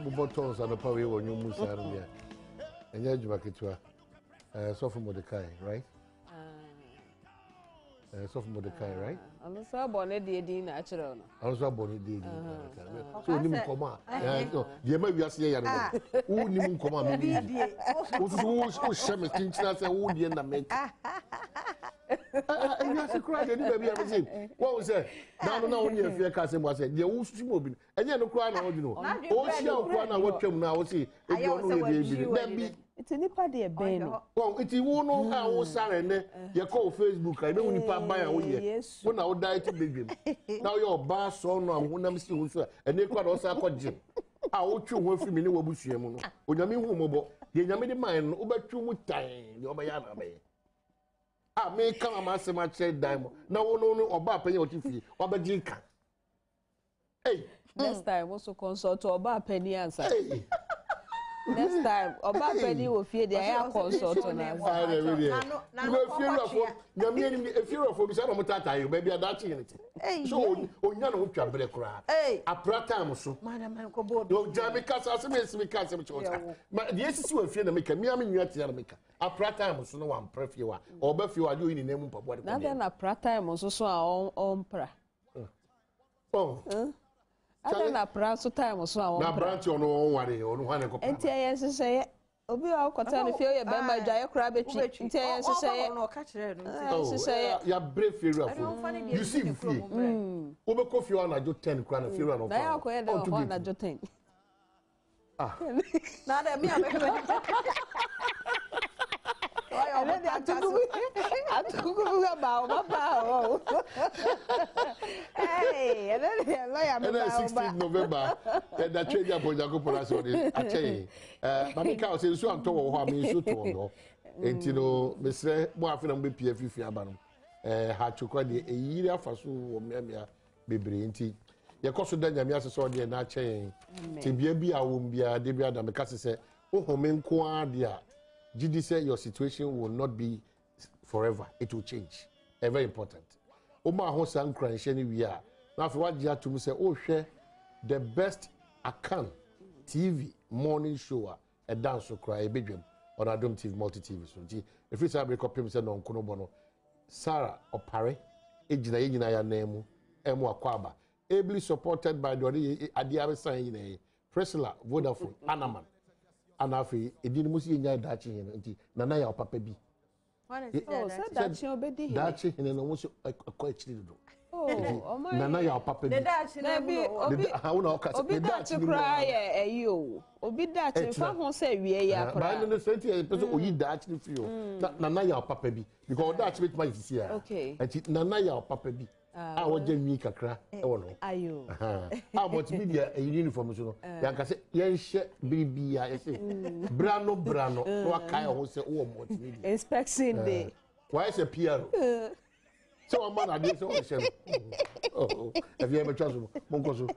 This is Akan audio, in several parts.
buttons and the power when you move here. And yeah, Jumakitwa. So from Mordecai, right? So from Mordecai, right? I'm so born a day natural. Also born a day. So you come on. You may be a say, who knew come on, who shame things as a wood in the make. And you have to cry, baby. What was it? Now, only if your cousin was it. The old stream, and you know, crying, you know. Oh, she will what you now see. If you know, it's a nipa de ben. Well, it won't know how Saturday you call Facebook. I know when you buy a way. When I would die to begin. Now your bar son or when I'm still with her, and they quite also called Jim. I want you one for me, no bushim. When you mean mobile, you made mine over 2 more time. You're my other way. I may come as a much said diamond. No, or Bapa your TV, or Bajinka. Hey, next time also consult or bar penny answer. Next time, Oba Penny will fear the air consult on us. If you're a phobia, I'm a you maybe a Dutch in it. So, on your own trouble, a pratam so. Madam, no Jamaica, as a mess, we can't have choice. But the SC will fear the maker, me, I mean, you have to make a pratam so no one prefer or buff you are doing in the name of what. Not then a pratam also our own pra. Oh. I don't know, perhaps time or so. Now, branch on one one. And TS say, Obi, I'll continue to feel your bema dry crab. TS say, no catch it. Say, you're brave. You see, over coffee on a do 10 crown of funeral. Now, on a do 10. Ah, now that me, I took about hey, and then 16th November, and the change up on Jacopo. I tell you, Mamika says, so I'm told how many so told. And you know, Mr. Boafin and BPF Fiaban had to call a year for so Memia Bibri. Your cost of Daniel saw the Nache, Tibia won't be a debut. And because said, oh, home quadia. Gidi said your situation will not be forever. It will change. Very important. Oma hosa nkran sheni wi a. Na after what you to me say, oh share the best account TV morning show a dance so cry a bedroom on Adom TV multi TV so if you say break up him say no nkono bono Sarah Opare ejina yina ya name emu akwaba ably supported by the Adiabe sign Priscilla Vodafone Anaman Anafi edin musi nya dachi nti nana ya papa bi dachi obedi dachi hene no musi akwa chiri do nana ya papa bi na bi obi dachi cry eyo obi dachi fa ho say wie ya pra ba no say ti person oyi dachi fi o nana ya papa bi because dachi bit ma sisi ya nti nana ya papa bi a woje nwi kakra e wo no ayo a multimedia uniform so no ya ka se yen hye bibia ye se brano no akai ho se wo multimedia inspection day why is a PR so man ade so hye oh have you ever trust monko so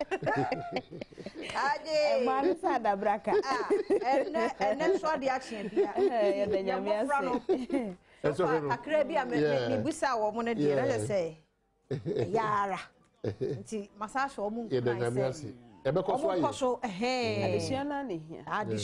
ade man sa da braka ene so ade action bia ya da nyame ase so akra bia me busa wo mo ne de na say yara nti masasho omu nkan se ebe koso aye adesiana ne hia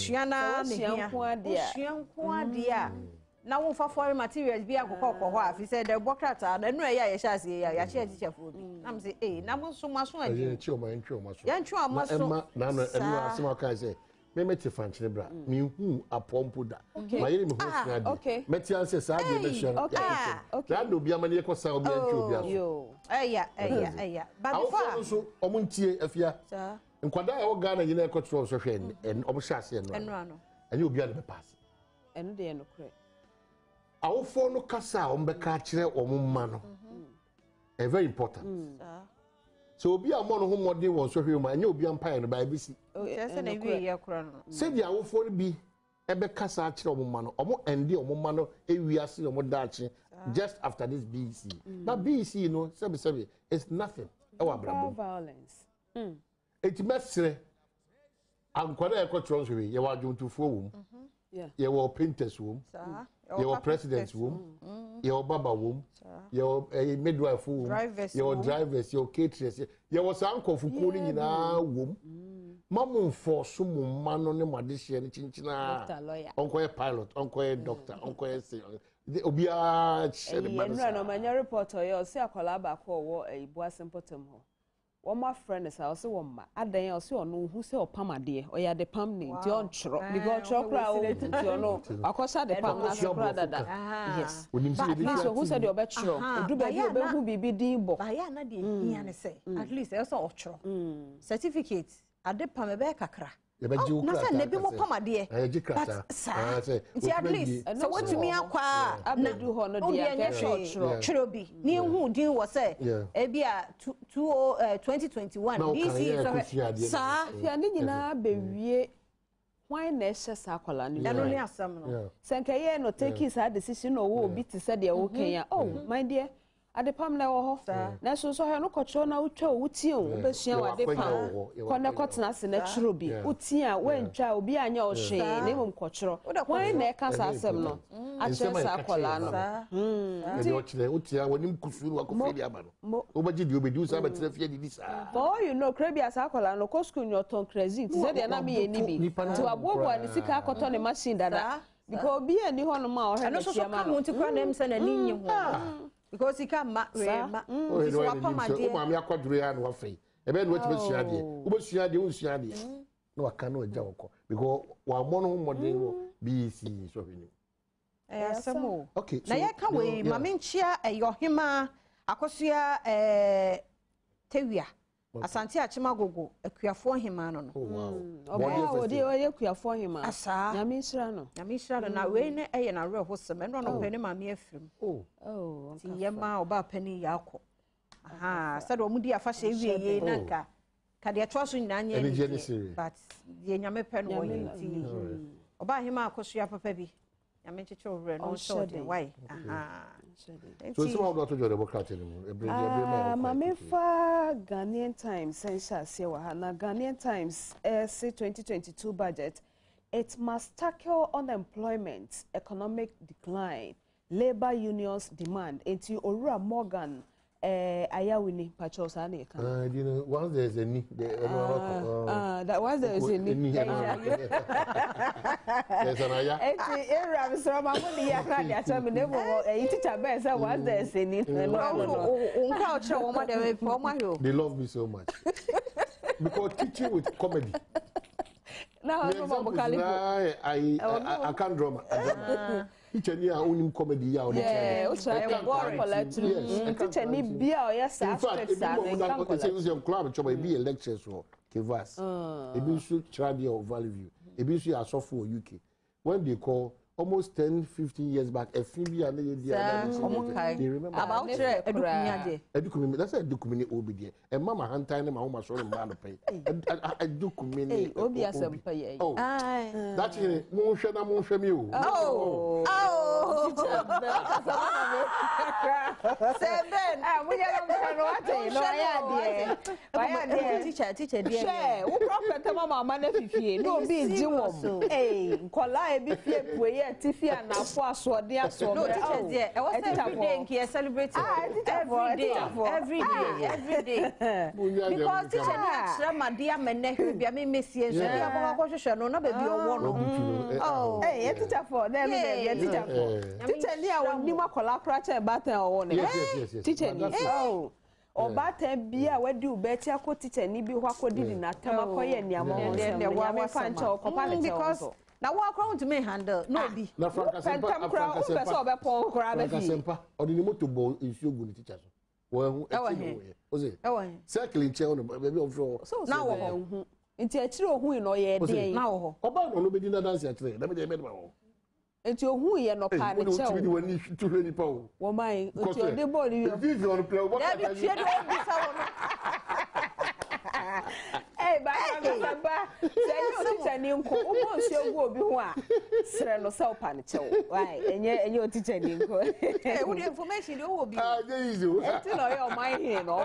nko ade a na wo fa foreign materials bia kokko ho afi say the bokrata na nu ya sha se ya sha teacher fo bi na me say na mo so maso ade ya nchi o maso ya nchi o maso na no enu asema kan say me meti fanchire bra me hu apompo da ma yere me ho sina de meti anse sa de be sha ya do bia mane ko sa obi nchi obi aso eya but before so omuntie afia nkwada ya wo Ghana nyina ko tro so hwe en omo sha ase enu ano ani obi ade be pass enu de no kure awofo no kasa omo be ka kire omo ma no very important so obi a mo no ho modern won so hwe ma anya obi empire no ba bisi se na wi ye kura no se dia awofo no bi ebe kasa kire omo ma no omo ende omo ma no ewi ase omo dachi just after this BC na BC you know sebi it's nothing violence it mesre ankwada e ko tron so ye wa dwuntufo wo ye wa painters wo your president wom, your baba wom, your midwife wom, your drivers, your caterers, your uncle for calling in our womb. Mamun for some man on the Madisha chinchina, uncle pilot, uncle doctor, uncle Obia. No, my report or your say a collab or a boy simple to more. One my friend is also one. At the also know who say Pama dear or ya the pam name, John Chrock, because chocolate, you know, of course, I the pam as a brother. Yes, who said your bet sure, do who be deep. I am not the say, at least also ocho certificates. I did pam a becakra. No, sir, maybe more pama dear. But, sir, at least, so what to me, I do honor dear Cherobi. Near who deal was say, Ebia 2021. This is, sir, Yanina, baby. Why necessary Sakola? I don't have some. Sankaye no take his decision or will be to say the okay. Oh, my dear. At the palm now, now so I no control now to Utiu, but she was the palm. Connectness in a truby. Utia, when child be an your shame, name of control. Why neck as I said no? I said Sacolano. Utia, when you could feel like a failure. Over did you be do some this? For you know, Crabby as Sacolano, Cosco, your tongue crazy. Said the enemy to a woman and the sick cotton machine that because be any one of my and also come to cry them send a linear. Because he can't marry. Oh, you know, I'm a quadrian or free. A man went to Shadi. Who was Shadi? No, I cannot joke because one more BC. So, some more. Okay, now I can't wait. Maminchia, your hima, Akosia, Tevia. Asante Achimagogo, a queer for him, man. Oh, wow, dear, queer for him, Asa, Yamisrano. Yamisrano, and I win a real wholesome and run on penny, my mere film. Oh, Yama or Bar Penny Yako. Aha, said Omudia Fashe, Nanka. Cadia trust in Nanya, but the Yame Pen won't Oba him, Akosia Papebi. Yamichi children, no short away. Aha. So it's all got to the Democrat anymore. Mamifa Ghanaian Times, Sensa Sewahana Ghanaian Times, say 2022 budget. It must tackle unemployment, economic decline, labor unions demand. Into Orura Morgan, Ayawini Pachosani. You know, once there's a need, that was there is a need. There's an aya. They love me so much because teaching with comedy. Now I can't drama. Teacher near own comedy. Yeah, teacher need beer or yes, in fact, if you club, it be a lecture for Kivas. It be should try your value. It be should also for UK. When they call almost 10, 15 years back, a female they remember about Educumini. That's a Educumini Obi. And Mamma Hantine, my home, I saw him pay. Educumini Obi. Oh, that's it. Monsham, you. Oh, Seven. We are teacher, dear. Who profit Mamma Manafi? No, be Jim. Hey, Colai be fear. Tiffy and Afua Swadia so no teachers there. I was every day here celebrating every day. Because teacher na my dear men be a messi and so no baby one. Oh, hey, teacher for them teacher for. Teacher near one Nima Colacracha batten or one. Yes. Teacher oh. Or batter beer where do better co teacher ni be wako did in a Tamakoya near because now what crown to me handle no be na Franca Sempa or the motor ball is so good teachers well was it circling chair on baby of so now into a true who in oye now about no be dinner dance at let me make my into who ye no panic so when you to really power oh my into the ball you on play what Hey, Baba, say you teacher, who will be one. Sereno so panicho. Why, and your teacher, what information you will be? Easy. Your mind, or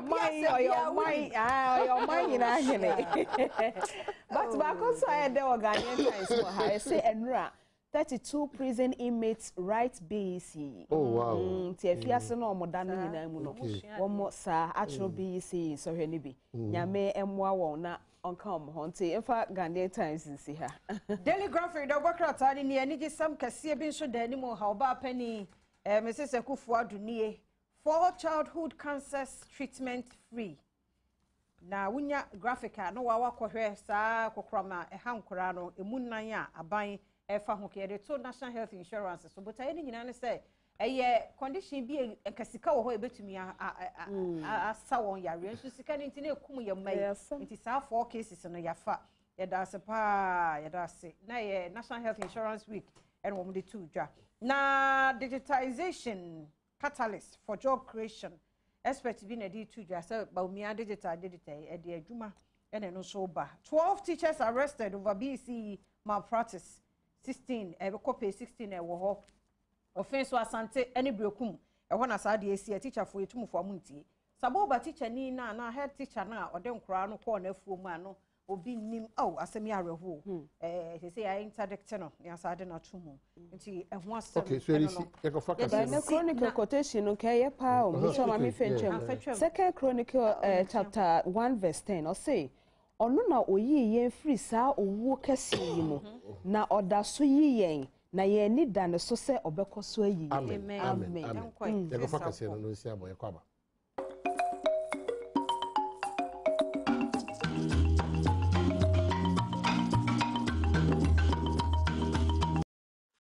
your mind, actually. But because I had the organic times, I say, and ra. 32 prison inmates right BEC. Oh wow. Tiafiase no modano nyina mu no. Womo sa atro BEC so hwe ni bi. Nyame emwa won na onka ho nti efa Ghanaian Times nsi ha. Daily Graphic do bokrata ni ani gi sam kase bi nso da ni mo ha oba pani Mrs. Ekufuadu nie for childhood cancers treatment free. Na wunya graphica no wa wakohwe saa kokroma hankora no emunnan a aban efa ho ke de to national health insurance so but ayi nyina ne say eye condition bi kasika wo ho ebetumi asa won yare nso sika ne ntine ekum ye mai nti saa 4 cases no yafa yeda se pa yeda se na ye national health insurance week and wo de tu dwa na digitization catalyst for job creation expert bi na di tu dwa say baumia digital e de adwuma ene no so ba 12 teachers arrested over BC malpractice 16 copy 16 wo ho offense to asante any brekum ho na sa de esi teacher for etumfo amuntie sabo ba teacher ni na head teacher na ode nkora no ko na afuo mu ano obi nim asemi areho they say I interdict no ya sa de na tumu nti ho asem okay so you go focus on chronicle quotation no kai pa o mi so ma mi fetwem second chronicle chapter 1 verse 10 or say ono na oyi yen free saa owu kese yi mu na oda so yi yen na ye ni da ne so se obekoso ayi amen you go focus on no si aboye kwaba